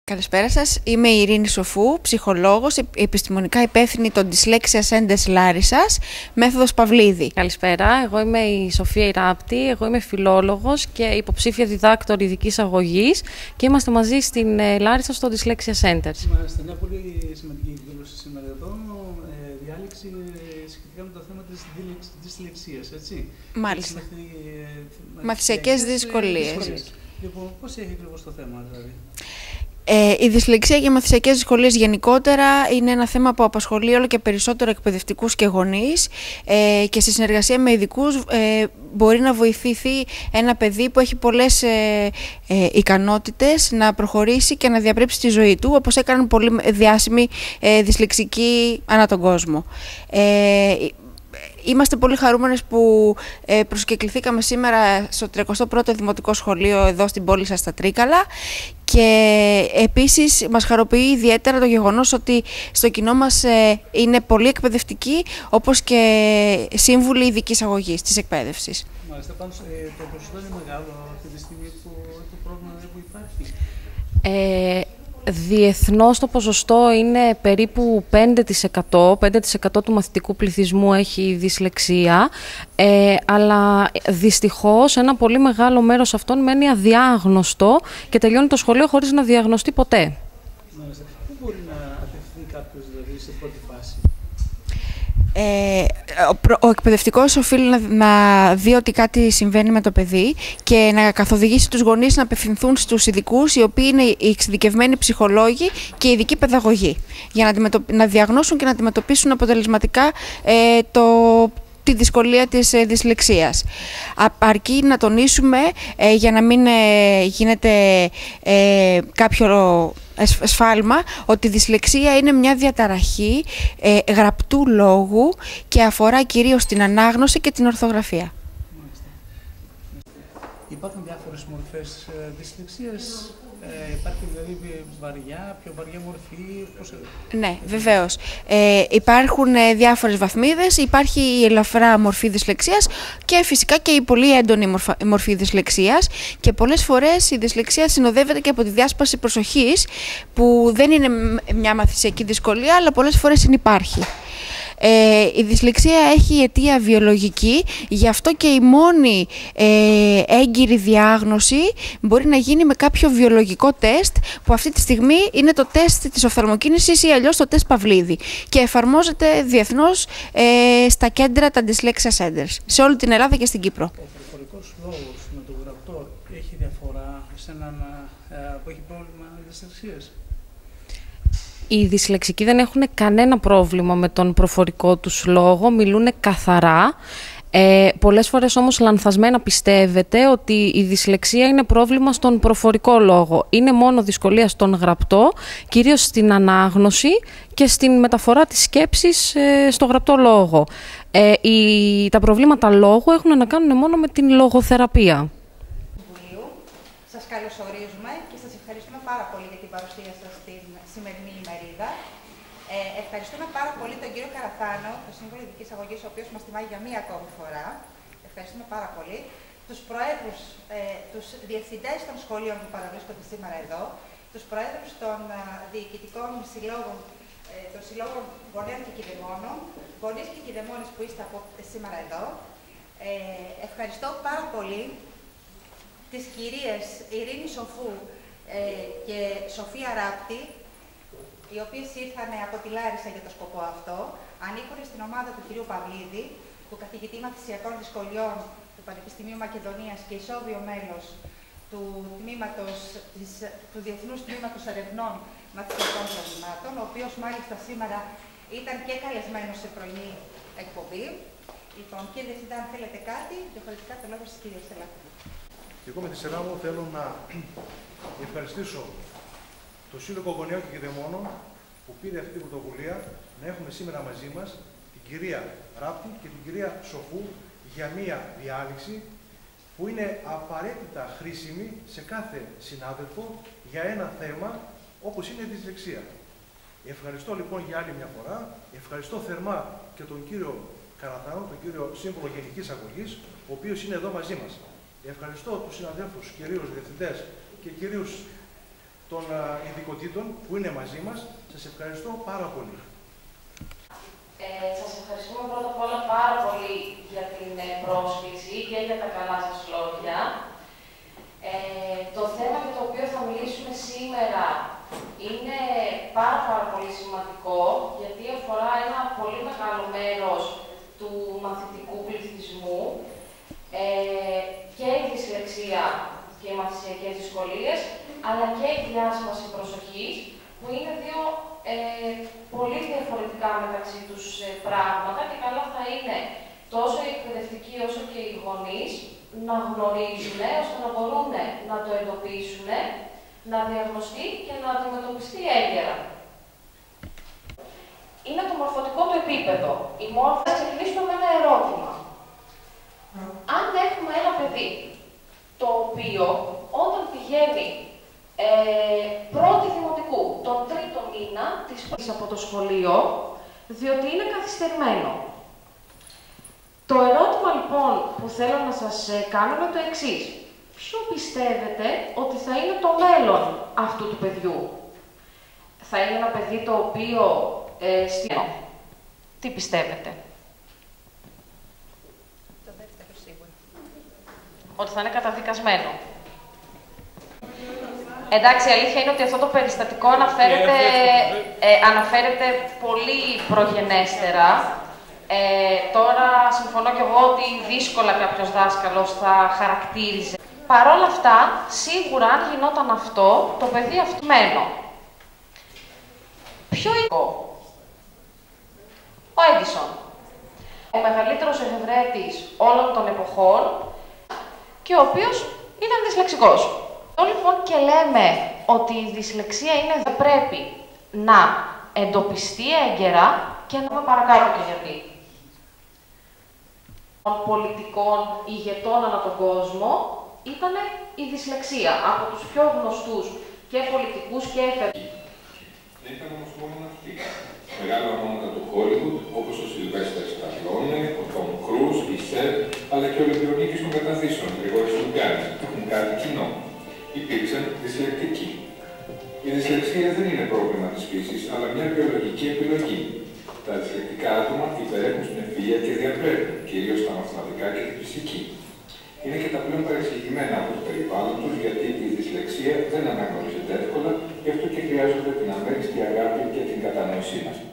Καλησπέρα σας. Είμαι η Ειρήνη Σοφού, ψυχολόγος, επιστημονικά υπεύθυνη των Dyslexia Centers Λάρισσας, μέθοδος Παυλίδη. Καλησπέρα. Εγώ είμαι η Σοφία Ιράπτη. Εγώ είμαι φιλόλογος και υποψήφια διδάκτορ ειδικής αγωγής και είμαστε μαζί στην Λάρισα στο Dyslexia Centers. Είμαστε μια πολύ σημαντική εκδήλωση σήμερα εδώ. Διάλεξη σχετικά με το θέμα της δυσλεξίας, έτσι. Μάλιστα. Μαθησιακές δυσκολίες. Λοιπόν, πώς έχει ακριβώς το θέμα, δηλαδή? Η δυσλεξία και οι μαθησιακές δυσκολίες γενικότερα είναι ένα θέμα που απασχολεί όλο και περισσότερο εκπαιδευτικούς και γονείς και στη συνεργασία με ειδικούς μπορεί να βοηθηθεί ένα παιδί που έχει πολλές ικανότητες να προχωρήσει και να διαπρέψει τη ζωή του, όπως έκαναν πολύ διάσημοι δυσλεξικοί ανά τον κόσμο. Είμαστε πολύ χαρούμενες που προσκεκληθήκαμε σήμερα στο 31ο Δημοτικό Σχολείο εδώ στην πόλη σας στα Τρίκαλα και επίσης μας χαροποιεί ιδιαίτερα το γεγονός ότι στο κοινό μας είναι πολύ εκπαιδευτικοί, όπως και σύμβουλοι ειδικής αγωγής της εκπαίδευσης. Μάλιστα, πάντως το ποσοστό είναι μεγάλο αυτή τη στιγμή που το πρόβλημα που υπάρχει. Διεθνώς το ποσοστό είναι περίπου 5%. 5% του μαθητικού πληθυσμού έχει δυσλεξία, αλλά δυστυχώς ένα πολύ μεγάλο μέρος αυτών μένει αδιάγνωστο και τελειώνει το σχολείο χωρίς να διαγνωστεί ποτέ. Μάλιστα. Πού μπορεί να απευθυνθεί κάποιος δηλαδή σε πρώτη φάση? Ο εκπαιδευτικός οφείλει να δει ότι κάτι συμβαίνει με το παιδί και να καθοδηγήσει τους γονείς να απευθυνθούν στους ειδικούς, οι οποίοι είναι οι εξειδικευμένοι ψυχολόγοι και ειδικοί παιδαγωγοί, για να διαγνώσουν και να αντιμετωπίσουν αποτελεσματικά τη δυσκολία της δυσλεξίας. Αρκεί να τονίσουμε, για να μην γίνεται κάποιο σφάλμα, ότι η δυσλεξία είναι μια διαταραχή γραπτού λόγου και αφορά κυρίως την ανάγνωση και την ορθογραφία. Υπάρχουν διάφορες μορφές δυσλεξίας. Υπάρχει δηλαδή πιο βαριά μορφή? Ναι, βεβαίως. Υπάρχουν διάφορες βαθμίδες. Υπάρχει η ελαφρά μορφή δυσλεξίας και φυσικά και η πολύ έντονη μορφή δυσλεξίας. Και πολλές φορές η δυσλεξία συνοδεύεται και από τη διάσπαση προσοχής, που δεν είναι μια μαθησιακή δυσκολία, αλλά πολλές φορές υπάρχει. Η δυσλεξία έχει αιτία βιολογική, γι' αυτό και η μόνη έγκυρη διάγνωση μπορεί να γίνει με κάποιο βιολογικό τεστ, που αυτή τη στιγμή είναι το τεστ της οφθαλμοκίνησης ή αλλιώς το τεστ Παυλίδη, και εφαρμόζεται διεθνώς στα κέντρα, τα Dyslexia Centers, σε όλη την Ελλάδα και στην Κύπρο. Ο προφορικός λόγος με το γραπτό έχει διαφορά σε έναν που έχει πρόβλημα δυσλεξίας? Οι δυσλεξικοί δεν έχουν κανένα πρόβλημα με τον προφορικό τους λόγο, μιλούν καθαρά. Πολλές φορές όμως λανθασμένα πιστεύετε ότι η δυσλεξία είναι πρόβλημα στον προφορικό λόγο. Είναι μόνο δυσκολία στον γραπτό, κυρίως στην ανάγνωση και στην μεταφορά της σκέψης στο γραπτό λόγο. Τα προβλήματα λόγου έχουν να κάνουν μόνο με την λογοθεραπεία. Σας καλωσορίζουμε και σας ευχαριστούμε πάρα πολύ για την παρουσία σας στην σημερινή ημερίδα. Ευχαριστούμε πάρα πολύ τον κύριο Καραθάνο, τον Σύμβουλο Ειδικής Αγωγής, ο οποίος μας τιμάει για μία ακόμη φορά. Ευχαριστούμε πάρα πολύ. Τους προέδρους, τους διευθυντές των σχολείων που παραβρίσκονται σήμερα εδώ, τους προέδρους των διοικητικών συλλόγων, των συλλόγων γονέων και κηδεμόνων, γονείς και κηδεμόνες που είστε σήμερα εδώ. Ευχαριστώ πάρα πολύ τις κυρίες Ειρήνη Σοφού και Σοφία Ράπτη, οι οποίες ήρθαν από τη Λάρισα για το σκοπό αυτό. Ανήκουν στην ομάδα του κυρίου Παυλίδη, του καθηγητή μαθησιακών δυσκολιών του Πανεπιστημίου Μακεδονίας και ισόβιο μέλος του Διεθνούς Τμήματος Ερευνών Μαθησιακών Προβλημάτων, ο οποίος μάλιστα σήμερα ήταν και καλεσμένος σε πρωινή εκπομπή. Λοιπόν, κύριε Διευθυντά, αν θέλετε κάτι, διαφορετικά το λόγο στις κυρίες Ελάκη. Εγώ με τη σειρά μου θέλω να ευχαριστήσω το Σύλλογο Γονέων και Κηδεμόνων που πήρε αυτή την πρωτοβουλία να έχουμε σήμερα μαζί μας την κυρία Ράπτη και την κυρία Σοφού για μία διάλεξη που είναι απαραίτητα χρήσιμη σε κάθε συνάδελφο για ένα θέμα όπως είναι η δυσλεξία. Ευχαριστώ λοιπόν για άλλη μια φορά. Ευχαριστώ θερμά και τον κύριο Καραθάνο, τον κύριο Σύμβουλο Γενικής Αγωγής, ο οποίος είναι εδώ μαζί μας. Ευχαριστώ τους συναδέλφους, κυρίους διευθυντές και κυρίους των ειδικοτήτων που είναι μαζί μας. Σας ευχαριστώ πάρα πολύ. Σας ευχαριστούμε πρώτα απ' όλα πάρα πολύ για την πρόσκληση και για τα καλά σας λόγια. Το θέμα για το οποίο θα μιλήσουμε σήμερα είναι πάρα πολύ σημαντικό, γιατί αφορά ένα πολύ μεγάλο μέρος του μαθητικού πληθυσμού και η δυσλεξία και οι μαθησιακές δυσκολίες, αλλά και η διάσπαση προσοχής, που είναι δύο πολύ διαφορετικά μεταξύ τους πράγματα και καλά θα είναι τόσο οι εκπαιδευτικοί όσο και οι γονείς να γνωρίζουν, ώστε να μπορούν να το εντοπίσουν, να διαγνωστεί και να αντιμετωπιστεί έγκαιρα. Είναι το μορφωτικό του επίπεδο. Η μόρφωση. Θα ξεκινήσουμε με ένα ερώτημα. Αν έχουμε ένα παιδί το οποίο όταν πηγαίνει πρώτη δημοτικού, τον τρίτο μήνα της πρώτης από το σχολείο, διότι είναι καθυστερημένο. Το ερώτημα λοιπόν που θέλω να σας κάνω είναι το εξής. Ποιο πιστεύετε ότι θα είναι το μέλλον αυτού του παιδιού? Θα είναι ένα παιδί το οποίο τι πιστεύετε? Το δεύτερο σίγουρα. Ότι θα είναι καταδικασμένο. Εντάξει, η αλήθεια είναι ότι αυτό το περιστατικό αναφέρεται πολύ προγενέστερα. Τώρα συμφωνώ κι εγώ ότι δύσκολα κάποιος δάσκαλος θα χαρακτήριζε. Παρ' όλα αυτά, σίγουρα αν γινόταν αυτό, το παιδί αυτομένο. Ποιο είναι ο Έντισον, ο μεγαλύτερος εφευρέτης όλων των εποχών και ο οποίος ήταν δυσλεξικός. Αυτό λοιπόν και λέμε ότι η δυσλεξία δεν πρέπει να εντοπιστεί έγκαιρα και να πάμε παρακάτω και γιατί. Των πολιτικών ηγετών ανά τον κόσμο ήταν η δυσλεξία. Από τους πιο γνωστούς και πολιτικούς και εφευρέτες. Δεν ήταν όμως μόνο αυτοί. Μεγάλα ονόματα του Hollywood, όπως ο Σιλβέστερ Σταλόνε, ο Τόμ Κρούζ, η Σερ, αλλά και ο Ολυμπιονίκης των Καταδύσεων, Γρηγόρης Λουγκάνης, έχουν κάτι κοινό. Υπήρξαν δυσλεκτικοί. Η δυσλεξία δεν είναι πρόβλημα της φύσης, αλλά μια βιολογική επιλογή. Τα δυσλεκτικά άτομα υπερέχουν στην ευφυΐα και διαπρέπουν, κυρίως στα μαθηματικά και τη φυσική. Είναι και τα πλέον παρεξηγημένα από το περιβάλλον τους, γιατί η δυσλεξία δεν αναγνωρίζεται εύκολα, γι' αυτό και χρειάζονται την αμέριστη αγάπη και την κατανόησή μας.